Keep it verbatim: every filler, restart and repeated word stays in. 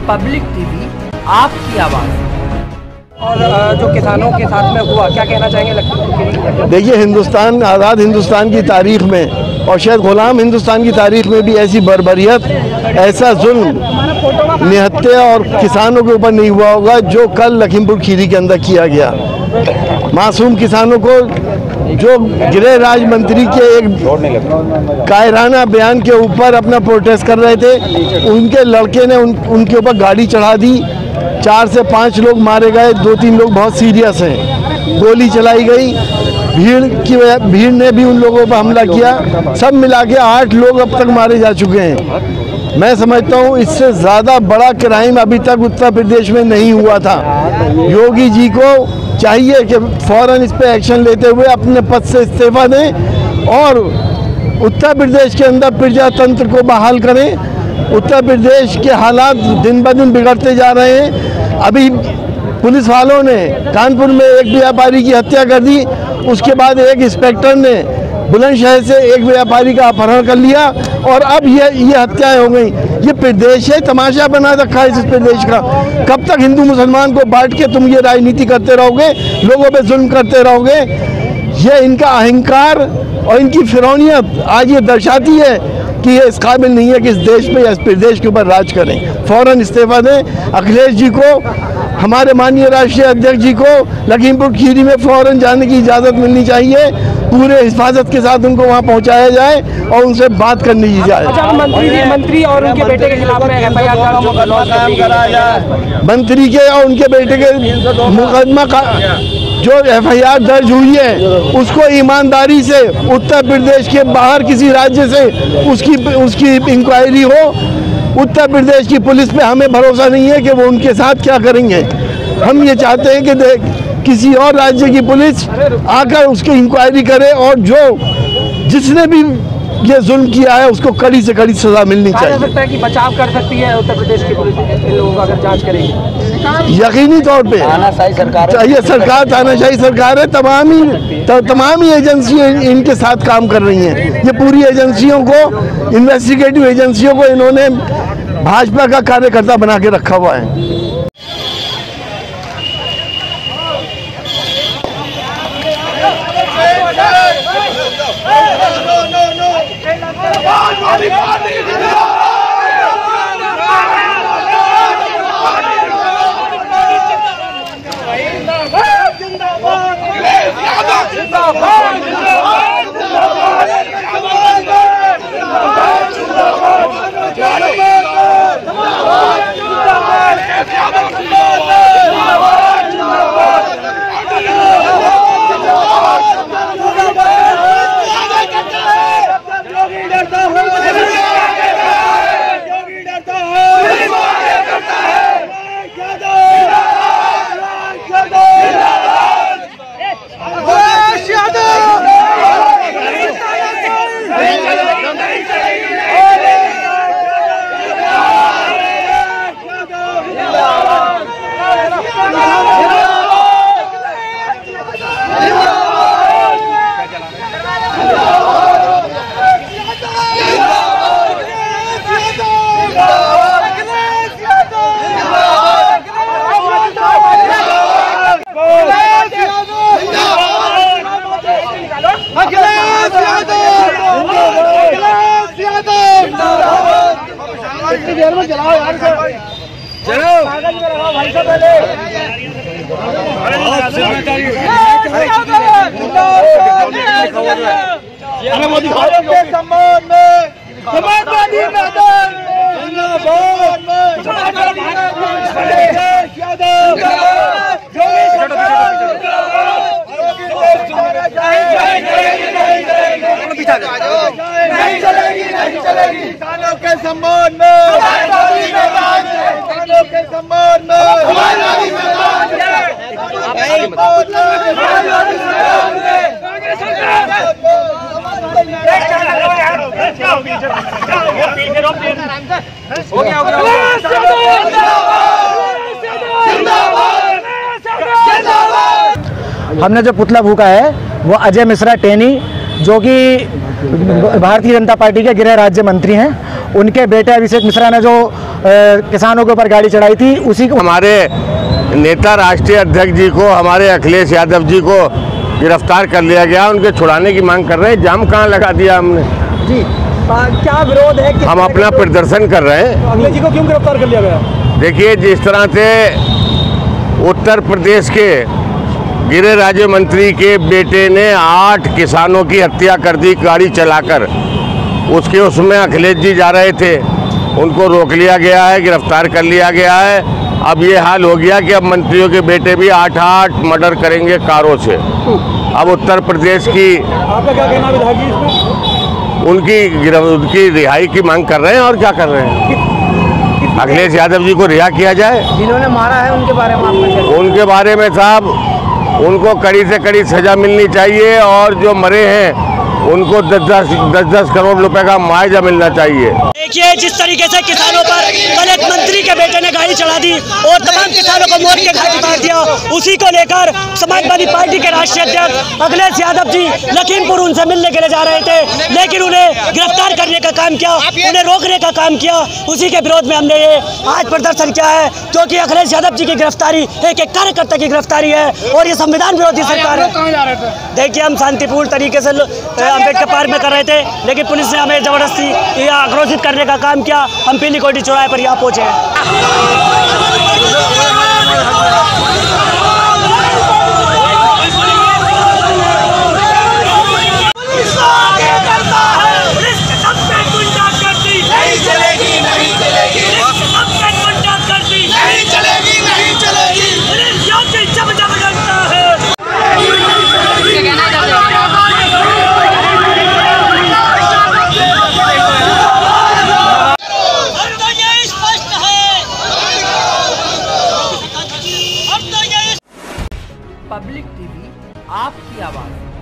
Public TV, आपकी आवाज़। और जो किसानों के साथ में हुआ, क्या कहना चाहेंगे लखीमपुर खीरी? देखिए, हिंदुस्तान, आज़ाद हिंदुस्तान की तारीख में और शायद गुलाम हिंदुस्तान की तारीख में भी ऐसी बर्बरियत, ऐसा जुल्म, निहत्या और किसानों के ऊपर नहीं हुआ होगा जो कल लखीमपुर खीरी के अंदर किया गया। मासूम किसानों को जो गृह राज्य मंत्री के एक कायराना बयान के ऊपर अपना प्रोटेस्ट कर रहे थे, उनके लड़के ने उन, उनके ऊपर गाड़ी चढ़ा दी। चार से पाँच लोग मारे गए, दो तीन लोग बहुत सीरियस हैं। गोली चलाई गई, भीड़ की भीड़ ने भी उन लोगों पर हमला किया। सब मिला के आठ लोग अब तक मारे जा चुके हैं। मैं समझता हूँ इससे ज़्यादा बड़ा क्राइम अभी तक उत्तर प्रदेश में नहीं हुआ था। योगी जी को चाहिए कि फौरन इस पर एक्शन लेते हुए अपने पद से इस्तीफा दें और उत्तर प्रदेश के अंदर प्रजातंत्र को बहाल करें। उत्तर प्रदेश के हालात दिन ब दिन बिगड़ते जा रहे हैं। अभी पुलिस वालों ने कानपुर में एक व्यापारी की हत्या कर दी, उसके बाद एक इंस्पेक्टर ने बुलंदशहर से एक व्यापारी का अपहरण कर लिया और अब ये ये हत्याएं हो गई। ये प्रदेश है, तमाशा बना रखा है इस प्रदेश का। कब तक हिंदू मुसलमान को बांट के तुम ये राजनीति करते रहोगे, लोगों पे जुल्म करते रहोगे? ये इनका अहंकार और इनकी फिरौनियत आज ये दर्शाती है कि ये इस काबिल नहीं है कि इस देश पे या इस प्रदेश के ऊपर राज करें। फौरन इस्तीफा दें। अखिलेश जी को, हमारे माननीय राष्ट्रीय अध्यक्ष जी को लखीमपुर खीरी में फौरन जाने की इजाज़त मिलनी चाहिए। पूरे हिफाजत के साथ उनको वहाँ पहुँचाया जाए और उनसे बात करने की जाए। अच्छा, मंत्री मंत्री और उनके बेटे के खिलाफ में एफ आई आर, मंत्री के और उनके बेटे के मुकदमा का जो एफ आई आर दर्ज हुई है, उसको ईमानदारी से उत्तर प्रदेश के बाहर किसी राज्य से उसकी उसकी इंक्वायरी हो। उत्तर प्रदेश की पुलिस पे हमें भरोसा नहीं है कि वो उनके साथ क्या करेंगे। हम ये चाहते हैं कि देख किसी और राज्य की पुलिस आकर उसकी इंक्वायरी करे और जो जिसने भी ये जुल्म किया है उसको कड़ी से कड़ी सजा मिलनी चाहिए। कहा जा सकता है कि बचाव कर सकती है उत्तर प्रदेश की पुलिस इन लोगों का अगर जांच करेगी। यकीनी तौर पे तानाशाही सरकार है, ये सरकार तानाशाही सरकार है। तमाम ही तमाम ही एजेंसियाँ इनके साथ काम कर रही हैं। ये पूरी एजेंसियों को, इन्वेस्टिगेटिव एजेंसियों को इन्होंने भाजपा का कार्यकर्ता बना के रखा हुआ है। सम्मान में समाजवादी मैदान नहीं चलेगी, नहीं चलेगी। किसानों के सम्मान में, किसानों के सम्मान में, हमने जो पुतला फूका है वो अजय मिश्रा टेनी, जो कि भारतीय जनता पार्टी के गृह राज्य मंत्री हैं, उनके बेटे अभिषेक मिश्रा ने जो आ, किसानों के ऊपर गाड़ी चढ़ाई थी, उसी को हमारे नेता राष्ट्रीय अध्यक्ष जी को, हमारे अखिलेश यादव जी को गिरफ्तार कर लिया गया। उनके छुड़ाने की मांग कर रहे हैं। जाम कहाँ लगा दिया हमने जी। आ, क्या विरोध है? हम अपना प्रदर्शन कर रहे हैं। अखिलेश जी को क्यों गिरफ्तार कर लिया गया? देखिए, जिस तरह से उत्तर प्रदेश के गृह राज्य मंत्री के बेटे ने आठ किसानों की हत्या कर दी गाड़ी चलाकर, उसके उसमें अखिलेश जी जा रहे थे, उनको रोक लिया गया है, गिरफ्तार कर लिया गया है। अब ये हाल हो गया कि अब मंत्रियों के बेटे भी आठ आठ मर्डर करेंगे कारों से। अब उत्तर प्रदेश की आपका क्या कहना है इसमें? उनकी उनकी रिहाई की मांग कर रहे हैं। और क्या कर रहे हैं? अखिलेश यादव जी को रिहा किया जाए। जिन्होंने मारा है उनके बारे में आपका? उनके बारे में साहब, उनको कड़ी से कड़ी सजा मिलनी चाहिए और जो मरे हैं उनको दस दस दस दस करोड़ रुपए का मुआवजा मिलना चाहिए। देखिए, जिस तरीके से किसानों पर कल एक मंत्री के बेटे ने गाड़ी चढ़ा दी और तमाम किसानों को मोड़ के घाट उतार दिया, उसी को लेकर समाजवादी पार्टी के राष्ट्रीय अध्यक्ष अखिलेश यादव जी लखीमपुर उनसे मिलने के लिए जा रहे थे, लेकिन उन्हें गिरफ्तार करने का काम किया, उन्हें रोकने का काम किया। उसी के विरोध में हमने ये आज प्रदर्शन किया है, क्योंकि अखिलेश यादव जी की गिरफ्तारी एक एक कार्यकर्ता की गिरफ्तारी है और ये संविधान विरोधी सरकार है। देखिए, हम शांतिपूर्ण तरीके से अम्बेडकर पार्क में कर रहे थे, लेकिन पुलिस ने हमें जबरदस्ती यहाँ आक्रोशित करने का काम किया। हम पीली कोठी चौराहे पर यहाँ पहुँचे हैं। पब्लिक टीवी आपकी आवाज़।